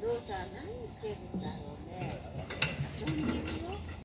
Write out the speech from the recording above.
父さん何してるんだろうね。遊んでる